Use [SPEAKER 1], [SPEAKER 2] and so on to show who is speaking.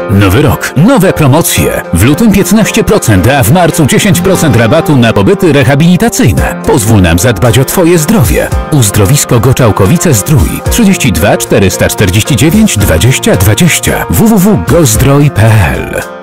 [SPEAKER 1] Nowy rok, nowe promocje. W lutym 15%, a w marcu 10% rabatu na pobyty rehabilitacyjne. Pozwól nam zadbać o Twoje zdrowie. Uzdrowisko Goczałkowice-Zdrój 32 449 20 20 www.gozdroj.pl